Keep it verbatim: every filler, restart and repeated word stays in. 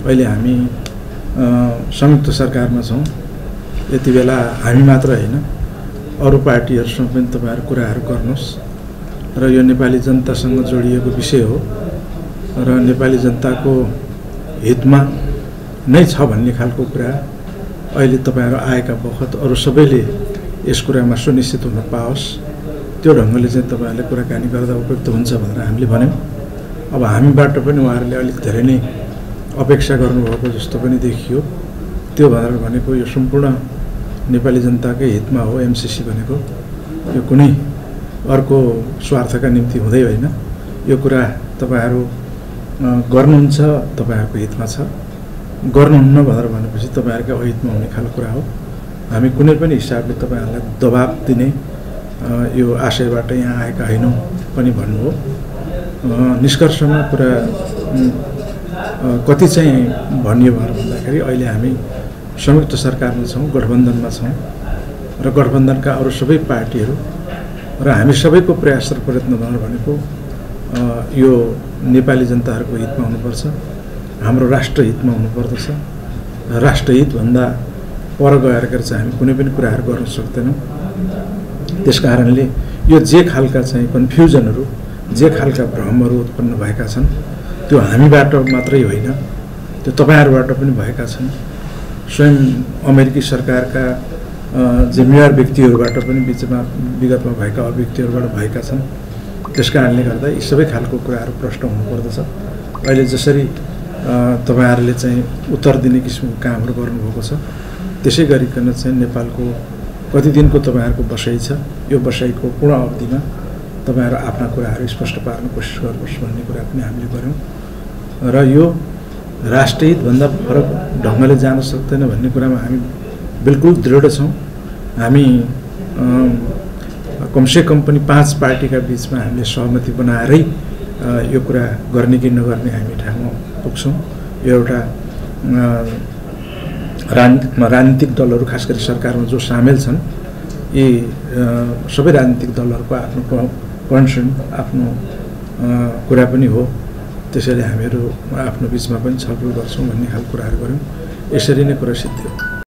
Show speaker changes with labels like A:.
A: अहिले हामी संयुक्त सरकारमा छौँ। यति बेला हामी मात्र होइन, अरू पार्टीहरूसँग पनि तपाईँहरू कुराहरू गर्नुहोस् र यो नेपाली जनतासँग जोडिएको विषय हो र नेपाली जनताको हितमा नै छ भन्ने खालको कुरा अहिले तपाईँहरू आएका बखत अरू सबैले यस कुरामा सुनिश्चित हुन पाओस्, त्यो ढङ्गले चाहिँ तपाईँहरूले कुराकानी गर्दा उपयुक्त हुन्छ भनेर हामीले भन्यौँ। अब हामीबाट पनि उहाँहरूले अलिक धेरै नै अपेक्षा गर्नुभएको जस्तो पनि देखियो। त्यो भनेर भनेको यो सम्पूर्ण नेपाली जनताकै हितमा हो। एमसीसी भनेको यो कुनै अर्को स्वार्थका निम्ति हुँदै होइन। यो कुरा तपाईँहरू गर्नुहुन्छ, तपाईँहरूको हितमा छ। गर्नुहुन्न भनेर भनेपछि तपाईँहरूकै अहितमा हुने खालको कुरा हो। हामी कुनै पनि हिसाबले तपाईँहरूलाई दबाब दिने यो आशयबाट यहाँ आएका होइनौँ पनि भन्नुभयो। निष्कर्षमा कुरा कति चाहिँ भनियो भनेर भन्दाखेरि अहिले हामी संयुक्त सरकारमा छौँ, गठबन्धनमा छौँ र गठबन्धनका अरू सबै पार्टीहरू र हामी सबैको प्रयास र प्रयत्न भनेर भनेको यो नेपाली जनताहरूको हितमा हुनुपर्छ, हाम्रो राष्ट्रहितमा हुनुपर्दछ। राष्ट्रहितभन्दा पर गएर चाहिँ हामी कुनै पनि कुराहरू गर्न सक्दैनौँ। त्यस कारणले यो जे खालका चाहिँ कन्फ्युजनहरू, जे खालका भ्रमहरू उत्पन्न भएका छन् त्यो हामीबाट मात्रै होइन, त्यो तपाईँहरूबाट पनि भएका छन्। स्वयं अमेरिकी सरकारका जिम्मेवार व्यक्तिहरूबाट पनि बिचमा विगतमा भएका व्यक्तिहरूबाट भएका छन्। त्यस कारणले गर्दा यी सबै खालको कुराहरू प्रश्न हुनुपर्दछ। अहिले जसरी तपाईँहरूले चाहिँ उत्तर दिने किसिमको कामहरू गर्नुभएको छ, त्यसै गरिकन चाहिँ नेपालको कति दिनको तपाईँहरूको बसाइ छ, यो बसाइको पूर्ण अवधिमा तपाईँहरू आफ्ना कुराहरू स्पष्ट पार्न कोसिस गर्नुहोस् भन्ने कुरा पनि हामीले गऱ्यौँ र यो राष्ट्रहितभन्दा फरक ढङ्गले जान सक्दैन भन्ने कुरामा हामी बिल्कुल दृढ छौँ। हामी कमसेकम पनि पाँच पार्टीका बिचमा हामीले सहमति बनाएरै यो कुरा गर्ने कि नगर्ने हामी ठाउँमा पुग्छौँ। यो एउटा राजनीतिक दलहरू खास गरी सरकारमा जो सामेल छन्, यी सबै राजनीतिक दलहरूको आफ्नो कन्सर्न, आफ्नो कुरा पनि हो। त्यसैले हामीहरू आफ्नो बिचमा पनि छलफल गर्छौँ भन्ने खालको कुराहरू गऱ्यौँ। यसरी नै कुरा सिद्धियो।